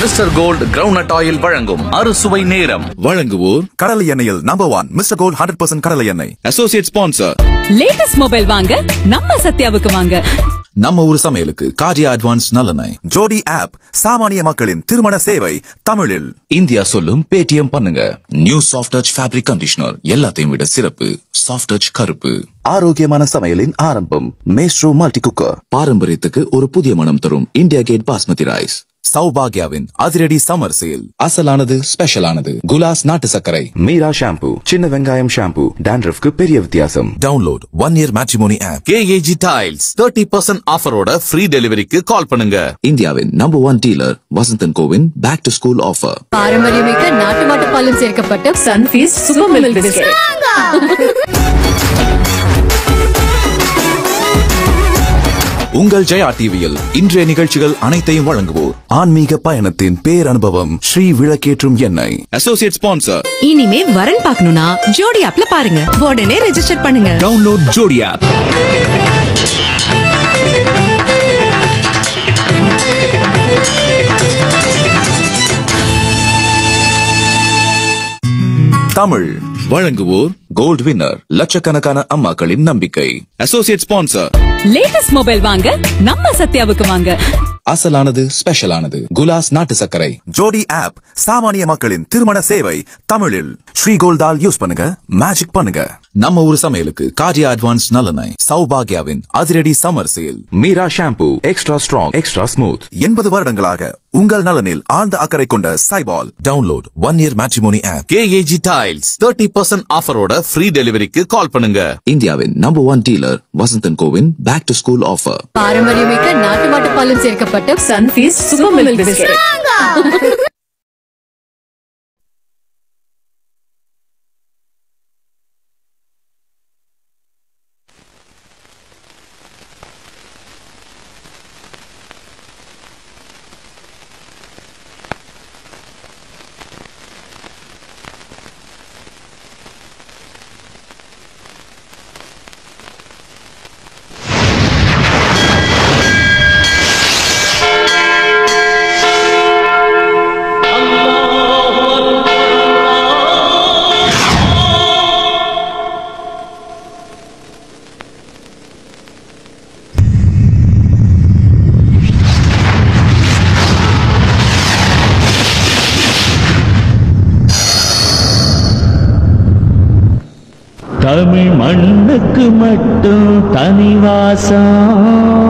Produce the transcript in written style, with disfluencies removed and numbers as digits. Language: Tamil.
மிஸ்டர் கோல்ட் கிரவுண்ட் ஆயில் வழங்கும் அறுசுவை நேரம். வழங்குவோர் கடலை எண்ணெயில் நம்பர் 1 மிஸ்டர் கோல்ட் 100% கடலை எண்ணெய். அசோசியேட் ஸ்பான்சர் லேட்டஸ்ட் மொபைல் வாங்க நம்ம சத்யாவுக்கு வாங்க. நம்ம ஊர் சமையலுக்கு கார்டியா அட்வான்ஸ் நல்லெண்ணெய். ஜோடி ஆப் சாமானிய மக்களின் திருமண சேவை தமிழில். இந்தியா சொல்லும் பேடிஎம் பண்ணுங்க. New soft touch fabric conditioner எல்லாத்தையும் விட சிறப்பு. சாஃப்ட் டச் கருப்பு. ஆரோக்கியமான சமையலின் ஆரம்பம் மேஸ்ட்ரோ மல்டி குக்கர். பாரம்பரியத்துக்கு ஒரு புதிய மனம் தரும் இந்தியா கேட் பாஸ்மதி ரைஸ். சௌபாகியாவின் அதிரடி சம்மர் சேல். அசலானது ஸ்பெஷலானது குலாஸ் நாட்டு சர்க்கரை. மீரா ஷாம்பு சின்ன வெங்காயம் ஷாம்பு dandruffக்கு பெரிய வித்தியாசம். Download 1 year matrimony app. KAG tiles 30% ஆஃபரோட ஃப்ரீ டெலிவரிக்கு கால் பண்ணுங்க. இந்தியாவின் நம்பர் 1 டீலர் வசந்தன் கோவின் பேக் டு ஸ்கூல் ஆஃபர். பாரம்பரியமிக்க நாட்டு மாட்டு பாலும் சேர்க்கப்பட்ட சன்ஃபீஸ்ட் சூப்பர் மில்க் பிஸ்கட். உங்கள் ஜெயா டிவியில் இன்றைய நிகழ்ச்சிகள் அனைத்தையும் வழங்குவோர் ஆன்மீக பயணத்தின் பேரனுபவம் ஸ்ரீ விளக்கேற்றும் எண்ணெய். Associate sponsor. இனிமே வரன் பார்க்கணும்னா ஜோடி ஆப்ல பாருங்க. உடனே ரெஜிஸ்டர் பண்ணுங்க. டவுன்லோட் ஜோடி ஆப். தமிழ் வழங்குவோர் கோல்ட் வின்னர் லட்சக்கணக்கான அம்மாக்களின் நம்பிக்கை. Associate sponsor. லேட்டஸ்ட் மொபைல் வாங்க நம்ம சத்யாவுக்கு வாங்க. அசலானது ஸ்பெஷலானது குலாஸ் நாட்டு சர்க்கரை. ஜோடி ஆப் சாமானிய மக்களின் திருமண சேவை தமிழில். ஸ்ரீ கோல்டால் யூஸ் பண்ணுங்க, மேஜிக் பண்ணுங்க. நம்ம ஊர் சமையலுக்கு கார்டியா அட்வான்ஸ் நல்லெண்ணெய். சௌபாகியாவின் அதிரடி summer sale. Meera shampoo extra strong extra smooth. 80 வருடங்களாக உங்கள் நலனில் ஆழ்ந்த அக்கறை கொண்ட சைபால். Download 1 year matrimony app. KAG tiles 30% ஆஃபரோட ஃப்ரீ டெலிவரிக்கு கால் பண்ணுங்க. இந்தியாவின் நம்பர் 1 டீலர் வசந்தன் கோவின் பேக் டு ஸ்கூல் ஆஃபர். பாரம்பரியமிக்க நாட்டு மாட்டு பாலும் சேர்க்கப்பட்ட Sunfeast super milk biscuit. Tamil மண்ணுக்கு மட்டும் தனிவாசம்.